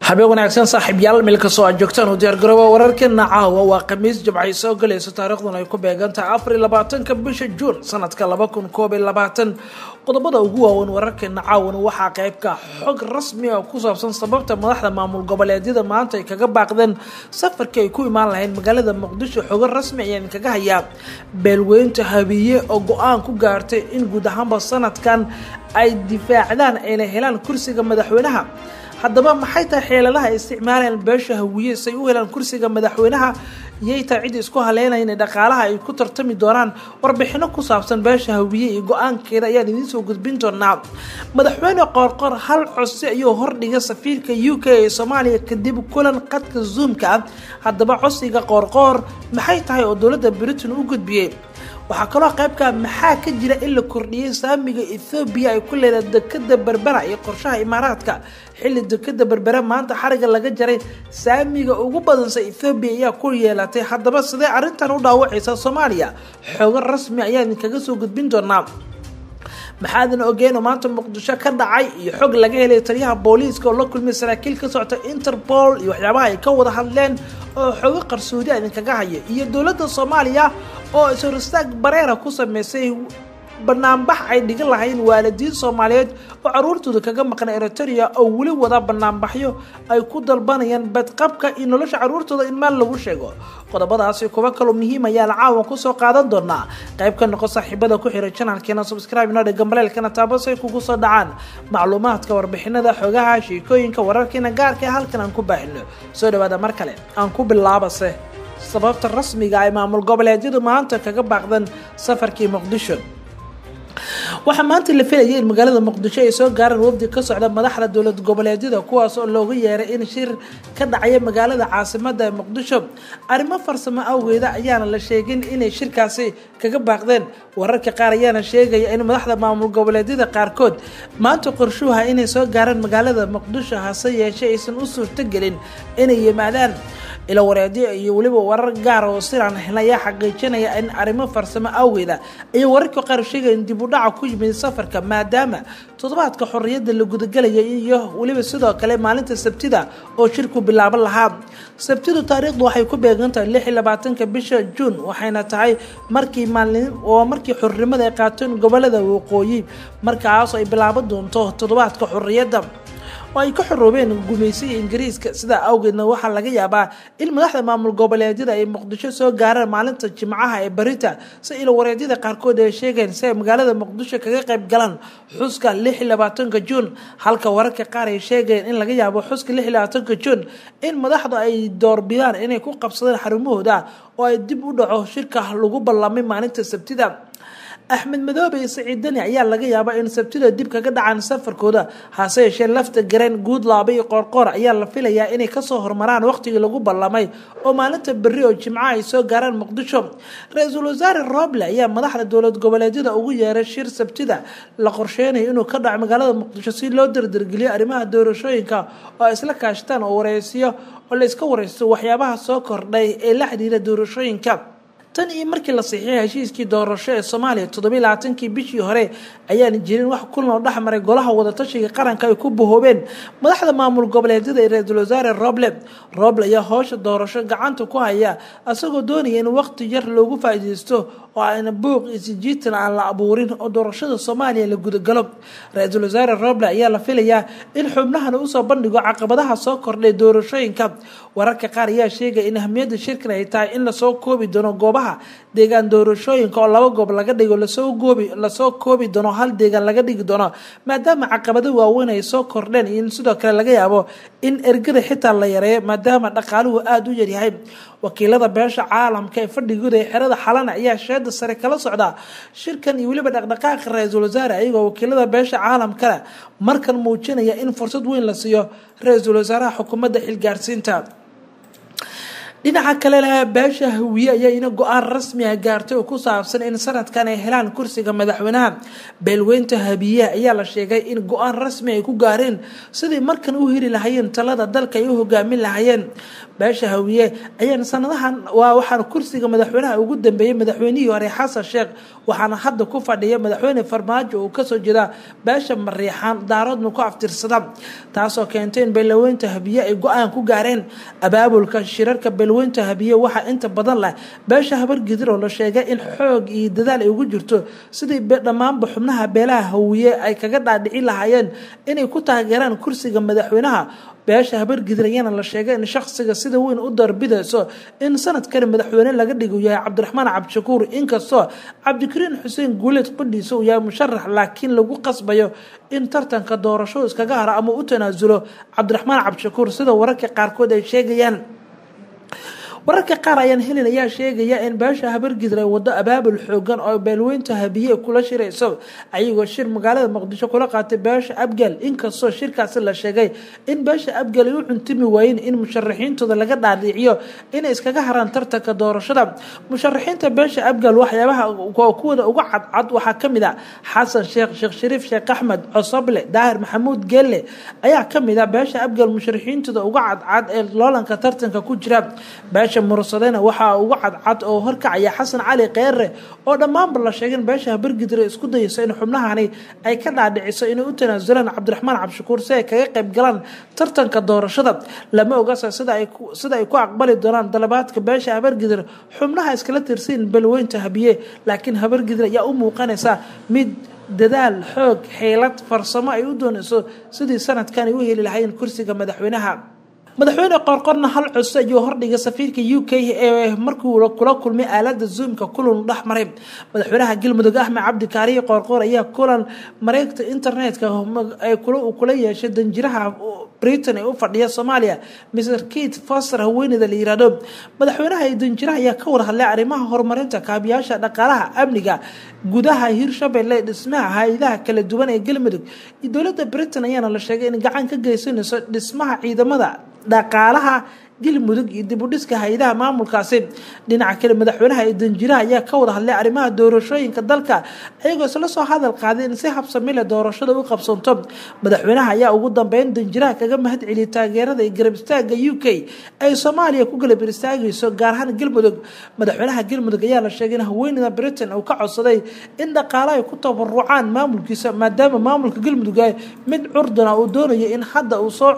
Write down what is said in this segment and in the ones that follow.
habeen wanaagsan saaxiibayaal meel ka soo joogtaan oo diyaar garooba wararkeena caawa waa khamiis jimcay soo galayso taariikhduna ay ku beegantahay 24 bisha Juun sanadka 2022 qodobada ugu waaweyn wararkeena caawa waxaa qayb ka xog rasmi ah ku saabsan sababta madaxda maamul goboleedyada maanta ay kaga baaqdeen safarka ay ku imaan lahayn magaalada Muqdisho xog rasmi ah in kaga haya beelweynta habiye oo go'aan ku gaartay in guud ahaanba sanadkan ay difaacdaan ay helaan kursiga madaxweynaha haddaba maxay tahay xeeladaha isticmaalayaan beesha hawiye say u helaan kursiga madaxweynaha iyay tahay cid isku haleynayna dhaqaalaha ay ku tartami doonaan warbixino ku saabsan beesha hawiye iyo go'aankeeda ayaan idiin soo gudbin doonaa madaxweyne qoorqoor hal codsi ayuu hordhigay safiirka UK ee Soomaaliya kadib kulan qadka Zoom-ka haddaba codsiga qoorqoor maxay tahay oo dowladda Britain u gudbiyay waxaa kaloo qaybka maxaa ka jira in la kordhiyay saamiga Ethiopia ay ku leedahay dekada Berbera iyo qorshaha Imaaraadka xilli dekada Berbera maanta xariga laga jaray saamiga ugu badan ee Ethiopia ayaa ku yeelatay haddaba sidee arrintan u dhaawacaysa Soomaaliya xog rasmi ayaa idinkaga soo gudbin doonaa maxaadan ogeeno maanta Muqdisho ka dhacay iyo xog laga helay taliyaha booliiska oo la kulmay saraakiil ka socota Interpol iyo waxyaabaha ay ka wada hadleen oo xog qarsoodi ah idinkaga haya iyo dowladda Soomaaliya oo isoristaag bareera ku sameysay barnaamij ay dhigan lahayn waalidiin Soomaaliyeed oo caruurtooda kaga maqan Eritrea oo wali wada barnaamijyo ay ku dalbanayaan badqabka in nolosha caruurtooda in maal lagu sheego qodobadaas kuwa kale muhiim ah ayaa caawan ku soo qaadan doona qayb ka noqo saaxiibada ku xiran channelkeena subscribe inoo dhig gambalelkana taabasay kugu soo dhacaan macluumaadka warbixinada xogaha sheekooyinka wararkeena gaarka ah halkan aan ku baahino soo dhawaada mar kale aan ku bilaabase sababta rasmiga ah maamul goboleedyadu maanta kaga baaqdan safarkii Muqdisho waxa maanta la filayay in magaalada Muqdisho ay soo gaaraan wafdi ka socda madaxda dowlad goboleedyada kuwaas oo looga yeeray in shir ka dhacay magaalada caasimadda Muqdisho arrimo farsamo awgeeda ayaana la sheegin inay shirkaasi kaga baaqdeen wararka qaar ayaana sheegaya in madaxda maamul goboleedyada qaarkood maanta qorshuha inay soo gaaraan magaalada Muqdisho hase yeeshee aysan u suurtagelin inay yimaadaan ila wareediyo iyo waliba warar gaar oo siraan helaya xaqiijinaya in arrimo farsamo awgeeda ay wararka qaar sheegayeen dib u dhac ku yimid safarka maadaama toddobaadka xorriyadda la gudagalay iyo waliba sidoo kale maalinta Sabtida oo shirku bilaaban lahaa Sabtidu taariikhdu waxay ku beegantahay 26 bisha Juun waxayna tahay markii xornimada ay qaateen gobolada waqooyi markaas ay bilaaban doonto toddobaadka xorriyadda oo ay ka xoroobeen gumeysiga Ingiriiska sida awgeedna waxa laga yaabaa in madaxda maamul goboleedyada ay Muqdisho soo gaaraan maalinta Jimcaha ee barita si ila wareedyada qaarkood ay sheegeen si magaalada Muqdisho kaga qayb galaan xuska 26 Juun halka wararka qaar ay sheegeen in laga yaabo xuska 26 Juun in madaxdu ay doorbidaan inay ku qabsadaan xarumahooda oo ay dib u dhaco shirka lagu ballamay maalinta Sabtida Ahmed Madoobe iyo Saciid Dani ayaa laga yaabaa in Sabtida dib kaga dhacaan safarkooda hase yeeshee lafta gareen guud laabay qoorqoor ayaa la filayaa inay ka soo hormaraan waqtigii lagu ballamay oo maalinta berri oo Jimco ay soo gaaraan Muqdisho Ra'iisul Wasaare Roble ayaa madaxda dowlad goboleedyada ugu yeeray shir Sabtida la qorsheenayo inuu ka dhaco magaalada Muqdisho si loo dardargeliyo arrimaha doorashooyinka oo isla kaashtaan oo wareysiyo oo la iska wareysto waxyaabaha soo kordhay ee la xiriira doorashooyinka tan iyo markii la saxiixay heshiiskii doorasho ee Soomaaliya 27kii bishii hore ayaan jirin wax kulan oo dhaxmaray golaha wada tashiga qaranka ay ku buhoobeen madaxda maamul goboleedyada ee Ra'iisul Wasaare Roble ayaa howsha doorasho gacanta ku haya asagoo doonaya in waqti yar loogu faa'iideysto oo ayna buuq isjiitan aan la abuurin oo doorashada Soomaaliya la gudagalo Ra'iisul Wasaare Roble ayaa la filayaa in xubnahan uu soo bandhigo caqabadaha soo kordhay doorashooyinka wararka qaar ayaa sheegay in ahmiyadda shirkan ay tahay in la soo koobi doono goobaha deegaan doorashooyinka oo laba goob laga dhigo lasoo koobi doono hal deegaan laga dhigi doono maadaama caqabado waaweyn ay soo kordheen in sidoo kale laga yaabo in ergada xitaa la yareeyo maadaama dhaqaaluhu aad u yar yahay wakiilada beesha caalamka ee fadhigooda ee xerada xalana ayaa sheeda sare kala socda shirkan iyo waliba dhaqdhaqaaqa Ra'iisul Wasaare ayagoo wakiilada beesha caalamka markan muujinaya in fursad weyn la siiyo Ra'iisul Wasaaraha xukuumadda xilgaarsiinta dhinaca kale beesha hawiye ayaa ina go'aan rasmi ah gaartay oo ku saabsan in sanadkan ay helaan kursiga madaxweynaha beelweynta habiye ayaa la sheegay in go'aan rasmi ay ku gaareen sidii markan u heli lahaayeen talada dalka ay u hogaamin lahaayeen beesha hawiye ayaa sanadahan waxaan kursiga madaxweynaha ugu dambeeyay madaxweynihii hore xasan sheekh waxaana hadda ku fadhiya madaxweyne farmaajo oo kasoo jeeda beesha mariixaan daaradna ku aftirsada taasoo keentay in beelweynta habiye ay go'aan ku gaareen abaabulka shirarka beelweynta habiye waxa inta badan leh beesha habargidir oo la sheegay in xoog iyo dadaal ay ugu jirto sidii dhammaanba xubnaha beelaha hawiye ay kaga dhaadhici lahaayeen inay ku taageeraan kursiga madaxweynaha beesha habargidir ayaana la sheegay in shakhsiga sida weyn u darbidayso in sanadkan madaxweyne laga dhigo yahay cabdiraxmaan cabdishakuur inkastoo cabdikariin xuseen guuleed qudhiisa uu yahay musharax laakiin lagu qasbayo in tartanka doorasho iskaga haro ama u tanaasulo cabdiraxmaan cabdishakuur sida wararka qaarkood ay sheegayaan wararka qaar ayaan helin ayaa sheegaya in beesha habargidir ay wado abaabul xoogan oo beelweynta habiye kula shirayso ayagoo shir magaalada muqdisho kula qaatay beesha abgal inkastoo shirkaasi la sheegay in beesha abgal ay u cuntimi waayeen in musharaxiintooda laga dhaadhiciyo inay iskaga haraan tartanka doorashada musharaxiinta beesha abgal waxyaabaha kuwada uga cadcad waxaa kamid ah xasan sheekh shariif sheekh axmed cosoble daahir maxamuud geelle ayaa kamid ah beesha abgal musharaxiintooda uga cadcad ee loolanka tartanka ku jira beesha mursadena waxaa ugu cadcad oo horkacaya xasan cali kheyre oo dhammaanba la sheegay in beesha habargidir ay isku dayayso in xubnahani ay ka dhaadhiciso inay u tanaasulaan cabdiraxmaan cabdishakuur si ay kaga qayb galaan tartanka doorashada lama ogasa sida ay ku aqbali doonaan dalabaadka beesha habargidir xubnaha iskala tirsan beelweynta habiye laakiin habargidir ayaa u muuqanaysa mid dadaal xoog xeelad farsamo ay u doonayso sidii sanadkan ay u heli lahaayeen kursiga madaxweynaha madaxweyne qorqorna hal cusub ayuu hordhigay safiirka UK ee markuu kula kulmay aalada zoomka kulan dhexmaray madaxweynaha galmudug Axmed Cabdi Kaariye qorqor ayaa kulan mareegta internetka ay kula yeeshay danjiraha Britain ee u fadhiya Soomaaliya Mr Keith Foster haweeneyda la yiraahdo madaxweynaha iyo danjiraha ayaa ka war hadlay arrimaha horumarinta kaabiyaasha dhaqaalaha amniga gudaha Hirshabelle dhismaha hay'adaha kala duwan ee galmudug dowladda Britain ayaana la sheegay in gacan ka geysanayso dhismaha ciidamada dhaqaalaha galmudug iyo dib u dhiska hay'adaha maamulkaasi dhinaca kale madaxweynaha iyo danjiraha ayaa ka wada hadlay arrimaha doorashooyinka dalka ayagoo isla soo hadal qaaday in si habsami leh doorashada u qabsanto madaxweynaha ayaa ugu dambeyn danjiraha kaga mahad celiyay taageerada iyo garab istaaga UK ay Soomaaliya ku galab istaagayso gaar ahaan galmudug madaxweynaha galmudug ayaa la sheegay in haweeneyda Britain uu ka codsaday in dhaqaalaha ay ku tabarucaan maamulkiisa maadaama maamulka galmudug ay mid curdana uu doonayo in hadda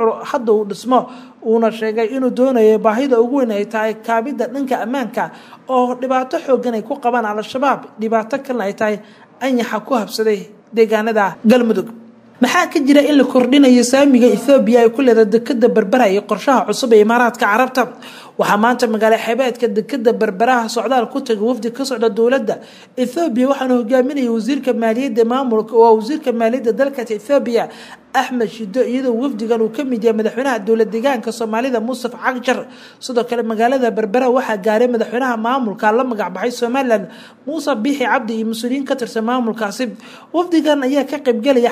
uu dhismo uuna sheegay inuu doonayo baahida ugu weyn ay tahay kaabida dhanka ammaanka oo dhibaato xoogan ay ku qabaan al-shabaab dhibaato kalena ay tahay anyaxa ku habsaday deegaanada galmudug maxaa ka jira in la kordhinayo saamiga Ethiopia ay ku leedahay dekada Berbera iyo qorshaha cusub ee Imaaraadka Carabta waxaa maanta magaalada xeebeedka dekada Berbera socdaal ku tagay wafdi ka socda dowladda Ethiopia waxaana hogaaminayay wasiirka maaliyadda maamulka oo wasiirka maaliyadda dalka Ethiopia Ahmed Shido iyadoo wafdigan uu ka mid yahay madaxweynaha dowlad deegaanka Soomaalida Mustafa Cagjar sidoo kale magaalada Berbera waxaa gaaray madaxweynaha maamulka la magac baxay Somaliland Muuse Biixi Cabdi iyo mas'uuliyiin ka tirsan maamulkaasi wafdigan ayaa ka qayb galaya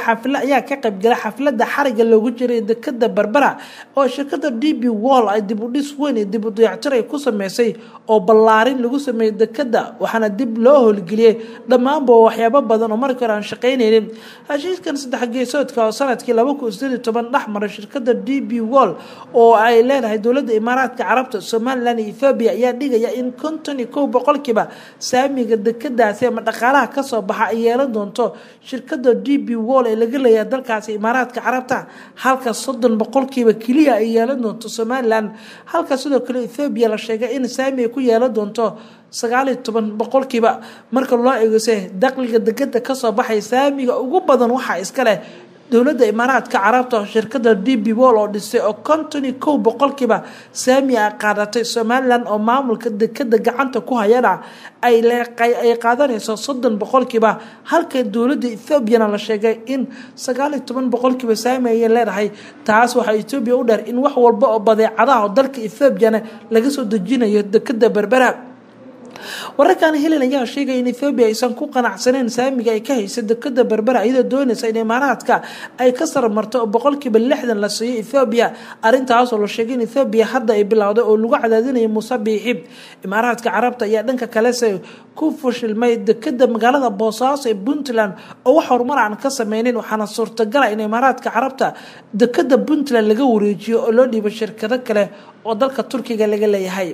xafladda xariga loogu jiray dekada Berbera oo shirkadda DP World ay dib u dhis weyn iyo dib u dayactir ay ku sameysay oo ballaarin lagu sameeyay dekada waxaana dib loo howlgeliyay dhammaanba waxyaabo badan oo markii hore aan shaqaynaynin heshiiskan saddex geesoodka oo sanadkii 2018 dhexmaray shirkadda DP World oo ay leedahay dowladda Imaaraadka Carabta Somaliland iyo Ethiopia ayaa dhigaya in 51% saamiga dekadaasi ama dhaqaalaha ka soo baxa ay yeelan doonto shirkadda DP World ee laga leeyahay dalkaasi Imaaraadka Carabta halka 30% kaliya ay yeelan doonto Somaliland halka sidoo kale Ethiopia la sheegay in saamiga ku yeelan doonto 19% marka loo eego dakhliga dekada ka soo baxay saamiga ugu badan waxa iska leh dowladda Imaaraadka Carabta shirkadda DP World oo dhisay oo 51% saami qaadatay Somaliland oo maamulka dekada gacanta ku hayana ay qaadanayso 30% halka dowladda Ethiopia la sheegay in 19% saami ay leedahay taas waxa Ethiopia u dheer in wax walba oo badeecadaha dalka Ethiopia laga soo dejinayo dekada Berbera wararkan Helen ayaa sheegay in Ethiopia aysan ku qanacsaneen saamiga ay ka hayso dekada Berbera iyadoo doonaysa in Imaaraadka ay ka sarmarto 60% la siiyo Ethiopia arintaas oo la sheegay in Ethiopia hadda ay bilowday oo lagu cadaadinayo Muuse Biixi Imaaraadka Carabta ayaa dhanka kale ku fashilmay dekada magaalada Boosaaso ee Puntland oo wax horumar aan ka sameeyeen waxaana suurtagal ah in Imaaraadka Carabta dekada Puntland laga wareejiyo oo loo dhiibo shirkado kale oo dalka Turkiga laga leeyahay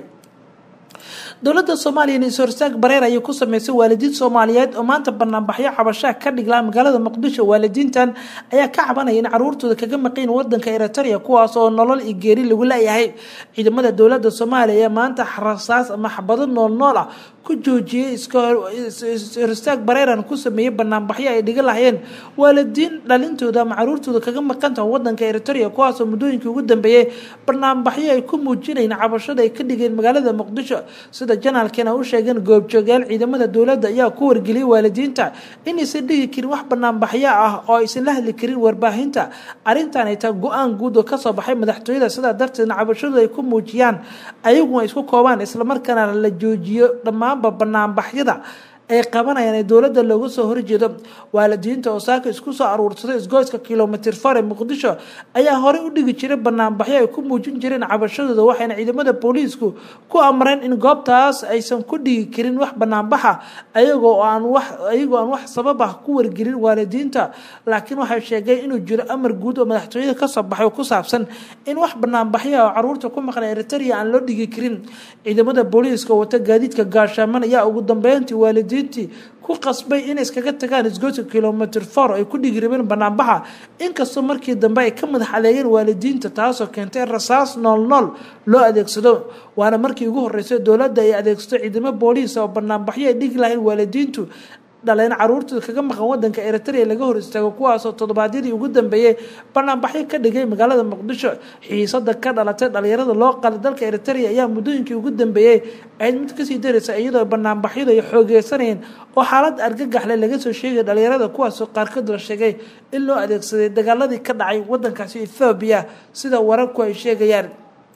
dowladda Soomaaliya in sorsaag bareer ay ku sameysay waalidiin Soomaaliyeed oo maanta barnaamijyo cabasho ka dhigla magaalada Muqdisho waalidiintan ayaa ka cabanaya in caruurtooda kaga maqeen wadanka Eritrea kuwaas oo nolol iyo geeri lagu leeyahay ciidamada dowladda Soomaaliya maanta xarasaas ama xabado nool ah ku joojiyay sorsaag bareeran ku sameeyay barnaamijyo ay dhiga lahayn waalidiin dhalintooda ama caruurtooda kaga maqanta wadanka Eritrea kuwaas oo muddooyinkii ugu dambeeyay barnaamijyo ay ku muujinayeen cabashada ay ka dhigeen magaalada Muqdisho sida janaalkana u sheegeen goobjoogayaal ciidamada dowladda ayaa ku wargeliyay waalidiinta in aysan dhigi karin wax barnaamijyo ah oo aysan la hadli karin warbaahinta arintan ay tahay go'aan guud oo ka soo baxay madaxtooyada sida darteedna cabashadu ay ku muujiyaan ayagu ay isku koobaan isla markaana la joojiyo dhammaan barnaamijyada ay qabanayaan dowladda looga soo horjeedo waalidiinta oo saaka isku soo aruursaday isgoyska kilomitir 4 ee Muqdisho ayaa hore u dhigi jiray barnaamijyo ay ku muujin jireen cabashadooda waxayna ciidamada booliisku ku amreen in goobtaas aysan ku dhigi karin wax barnaamij ayagoo aan wax sabab ah ku wargelin waalidiinta laakiin waxay sheegeen inuu jiro amar guud oo madaxtooyada ka soo baxay oo ku saabsan in wax barnaamijyo oo caruurta ku maqan Eritrea aan loo dhigi karin ciidamada booliiska wata gaadiidka gaashaman ayaa ugu dambeyntii waalidiinta ku qasbay in iskaga tagaan isgoyska kilomitir 4 ay ku dhigireen banaanbaxa inkastoo markii dambe ay ka madax adeegeen waalidiinta taasoo keentay rasaas nool loo adeegsado waana markii ugu horeysay dowladda ay adeegsato ciidamo booliis oo banaanbaxyo ay dhigi lahayn waalidiintu dhaleen caruurtooda kaga maqan wadanka Eritrea laga hor istaago kuwaas oo todobaadyadii ugu dambeeyay barnaamijyo ka dhigay magaalada Muqdisho xiisada ka dhalatay dhalinyarada loo qalay dalka Eritrea ayaa muddooyinkii ugu dambeeyay ay mid ka sii dareysay iyadoo barnaamijyadu ay xoogeysanayeen oo xaalad argagax leh laga soo sheegay dhalinyarada kuwaas oo qaarkood la sheegay in loo adeegsaday dagaaladii ka dhacay wadankaasi Ethiopia sida wararku ay sheegayaan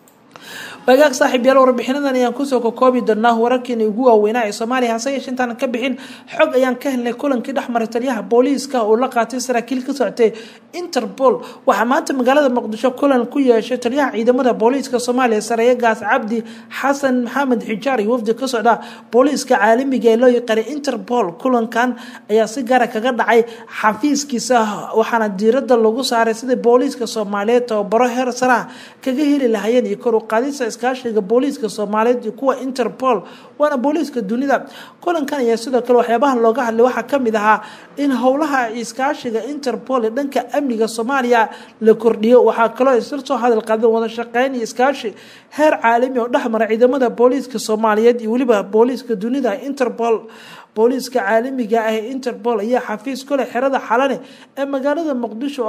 bagaag saaxiib yaal warbixinadan ayaan ku soo koobi doonaa wararkii ugu waaweynaa ee Soomaaliya hase yeeshee intaan ka bixin xog ayaan ka helnay kulankii dhexmaray taliyaha booliiska oo la qaatay saraakiil ka socotay Interpol waxa maanta magaalada Muqdisho kulan ku yeeshay taliyaha ciidamada booliiska Soomaaliya Saraakiil Gaas Cabdi Xasan Maxamed Xijaari wafdi ka socda booliiska caalamiga ee loo yaqaan Interpol kulankan ayaa si gaar ah kaga dhacay xafiiskiisa waxaana diiradda lagu saaray sida booliiska Soomaaliyeed oo baro heer sare ah kaga heli lahaayeen iyo kor u qaadista iskaashiga booliiska Soomaaliyeed iyo kuwa Interpol waana booliiska dunida kulankan ayaa sidoo kale waxyaabaha looga hadlay waxa kamid ahaa in howlaha iskaashiga Interpol ee dhanka amniga Soomaaliya la kordhiyo waxa kale oo isla soo hadal qaaday wada shaqeyn iyo iskaashi heer caalami oo dhexmara ciidamada booliiska Soomaaliyeed iyo waliba booliiska dunida Interpol booliiska caalamiga ah ee Interpol ayaa xafiis kale xirada xalane ee magaalada Muqdisho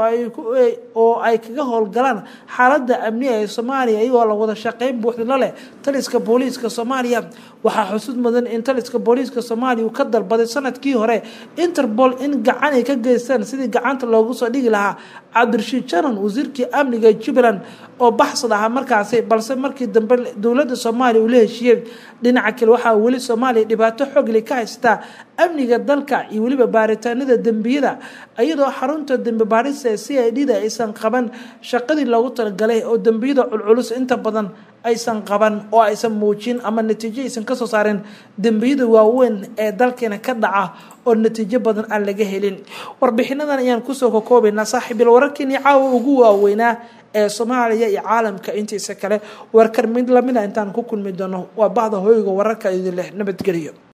oo ay kaga howlgalaan xaaladda amniga ee Soomaaliya iyagoo la wada shaqeyn buuxda leh taliska booliiska Soomaaliya waxa xusud mudan in taliska booliiska Soomaaliya uu ka dalbaday sanadkii hore Interpol in gacan ay ka geystaan sidii gacanta loogu soo dhigi lahaa Cabdirashiid Jaran wasiirkii amniga Jubbaland oo baxsad ah markaasi balse markii dambe dowladda Soomaaliya uu la heshiiyay dhinaca kale waxa wali Soomaaliya dhibaato xoog leh ka haysta amniga dalka iyo waliba baaritaanada dambiyada iyadoo xarunta dambi baarista CID aysan qaban shaqadii loogu talagalay oo dambiyada culculus inta badan aysan qaban oo aysan muujin ama natiijo aysan ka soo saareen dambiyada waaweyn ee dalkeena ka dhaca oo natiijo badan aan laga helin warbixinadan ayaan ku soo koobaynaa saaxiibil wararkii caawa ugu waaweynaa ee Soomaaliya iyo caalamka intiisa kale warkar mid lamid ah intaan ku kulmi doono waa bahda hooyga wararka idin leh nabadgeliyo.